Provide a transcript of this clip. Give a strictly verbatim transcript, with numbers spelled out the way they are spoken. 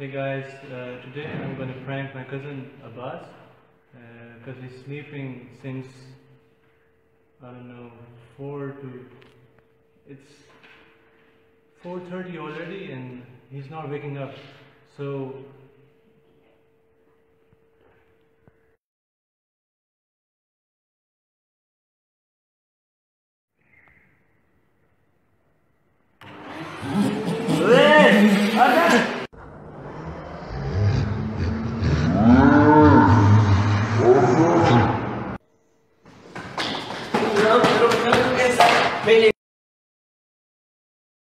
Hey guys, uh, today I'm going to prank my cousin Abbas because he's sleeping since, I don't know, four to, it's four thirty already and he's not waking up. So